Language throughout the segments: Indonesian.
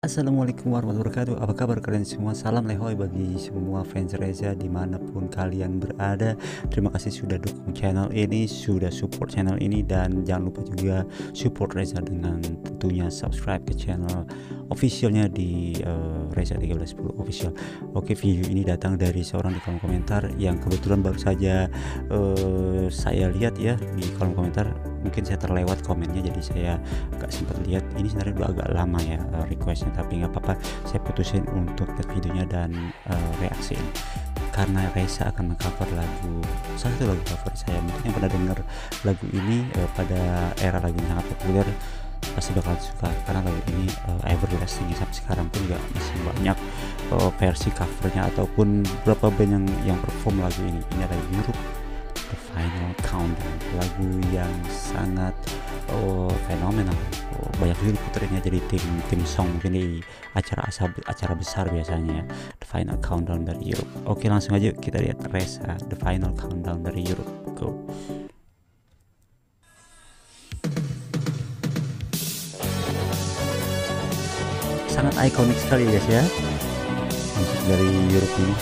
Assalamualaikum warahmatullahi wabarakatuh. Apa kabar kalian semua? Salam lehoi bagi semua fans Reza dimanapun kalian berada. Terima kasih sudah dukung channel ini, sudah support channel ini, dan jangan lupa juga support Reza dengan tentunya subscribe ke channel officialnya di Reza 1310 official. Oke, video ini datang dari seorang di kolom komentar yang kebetulan baru saja saya lihat ya di kolom komentar. Mungkin saya terlewat komennya, jadi saya gak sempat lihat. Ini sebenarnya udah agak lama ya requestnya, tapi nggak apa-apa, saya putusin untuk lihat videonya dan reaksiin karena Reza akan mengcover salah satu lagu favorit saya. Mungkin yang pernah dengar lagu ini pada era lagu yang sangat populer pasti bakal suka, karena lagu ini everlasting sampai sekarang pun juga masih banyak versi covernya ataupun beberapa band yang perform lagu ini. Ini adalah Europe The Final Countdown, lagu yang sangat fenomenal. Banyak juga diputerinnya jadi tim song mungkin di acara besar biasanya ya. The Final Countdown dari Europe. Oke, langsung aja kita lihat Reza The Final Countdown dari Europe. Go. Sangat ikonik sekali guys ya musik dari Europe ini.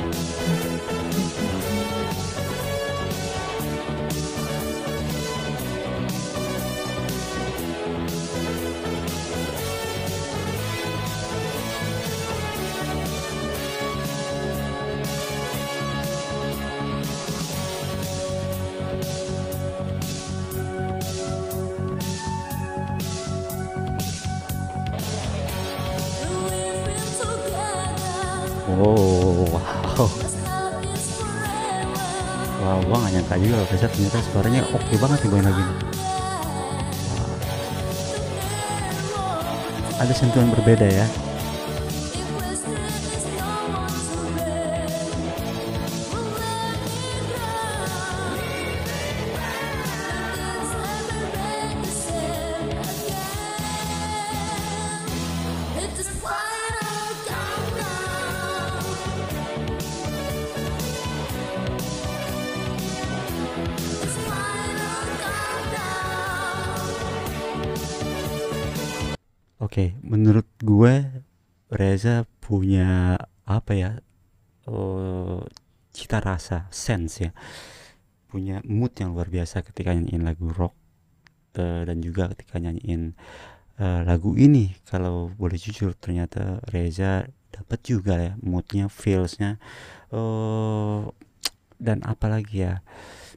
Oh, wow. Wow, gua gak nyangka juga loh, ternyata suaranya oke banget nih main lagi. Ada sentuhan berbeda ya. Oke, menurut gue Reza punya apa ya, cita rasa, sense ya, punya mood yang luar biasa ketika nyanyiin lagu rock, dan juga ketika nyanyiin lagu ini. Kalau boleh jujur, ternyata Reza dapat juga ya moodnya, feelsnya, dan apalagi ya,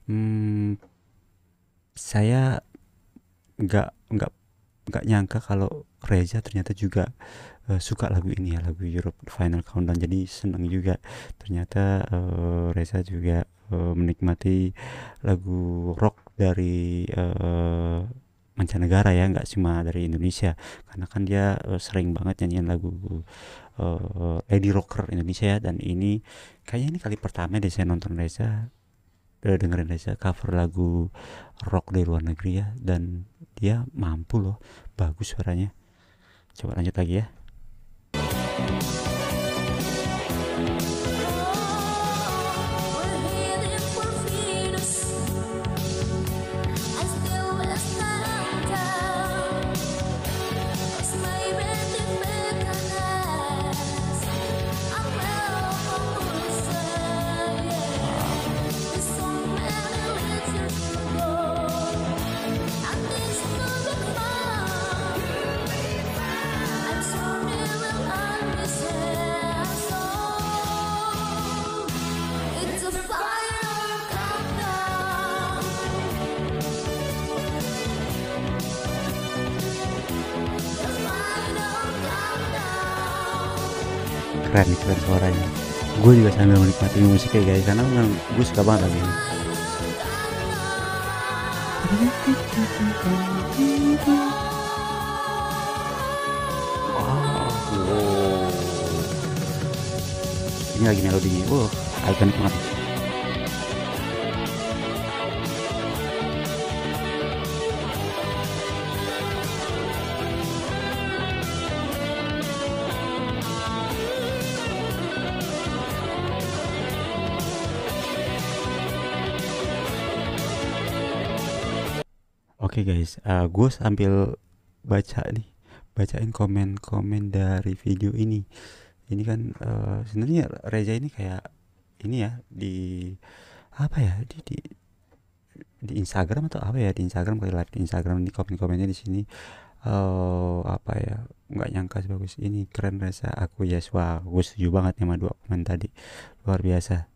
saya nggak nyangka kalau Reza ternyata juga suka lagu ini ya, lagu Europe Final Countdown. Jadi senang juga ternyata Reza juga menikmati lagu rock dari mancanegara ya, nggak cuma dari Indonesia, karena kan dia sering banget nyanyiin lagu lady rocker Indonesia ya. Dan ini kayaknya ini kali pertama deh saya nonton Reza, dengerin Reza cover lagu rock dari luar negeri ya, dan dia mampu loh, bagus suaranya. Coba lanjut lagi ya. Keren suaranya. Gue juga sambil menikmati musiknya guys, karena gue suka banget lagi ini. Wow. Ini lagi melodinya, ikonik banget. Oke guys, gue sambil baca nih bacain komen-komen dari video ini. Ini kan sebenarnya Reza ini kayak ini ya di apa ya di Instagram atau apa ya, di Instagram kayak live di Instagram, di komen-komennya di sini apa ya, nggak nyangka sebagus ini, keren Reza, aku yes, wah gue setuju banget sama 2 komen tadi, luar biasa.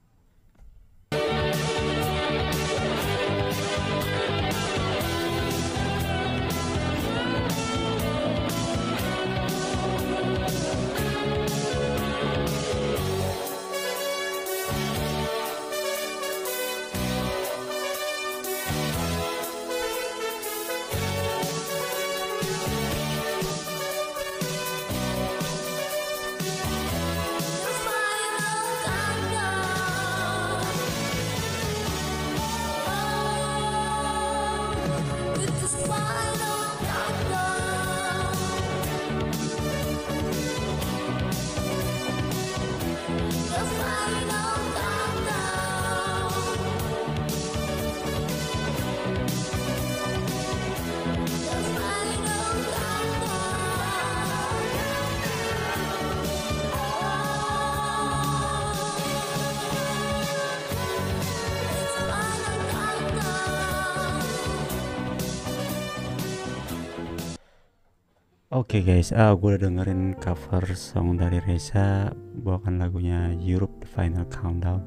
Oke guys, gue udah dengerin cover song dari Reza, bawakan lagunya Europe The Final Countdown.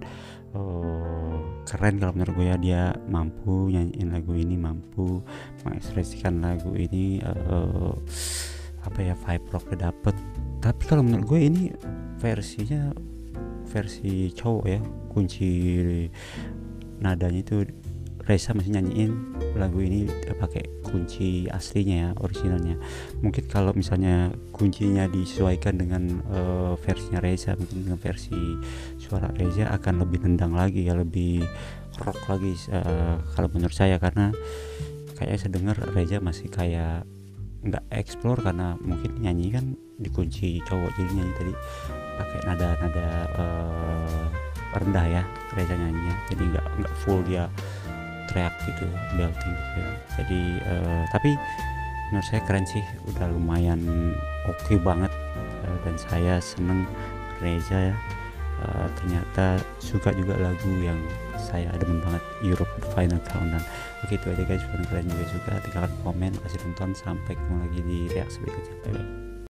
Keren kalau menurut gue ya, dia mampu nyanyiin lagu ini, mampu mengekspresikan lagu ini, apa ya, vibe rocknya dapet. Tapi kalau menurut gue ini versinya versi cowok ya, kunci nadanya itu Reza masih nyanyiin lagu ini pakai kunci aslinya ya, originalnya. Mungkin kalau misalnya kuncinya disesuaikan dengan versinya Reza, mungkin dengan versi suara Reza akan lebih nendang lagi ya, lebih rock lagi kalau menurut saya, karena kayaknya saya dengar Reza masih kayak nggak explore, karena mungkin nyanyi kan dikunci cowok, jadi nyanyi tadi pakai nada-nada rendah ya Reza nyanyinya, jadi nggak full dia teriak gitu, belting gitu ya. Jadi tapi menurut saya keren sih, udah lumayan oke banget, dan saya seneng Reza ya. Ternyata suka juga lagu yang saya demen banget, Europe The Final Countdown. Oke, itu aja guys, kalau kalian juga suka tinggalkan komen, kasih tonton, sampai ketemu lagi di reaksi berikutnya. Bye bye.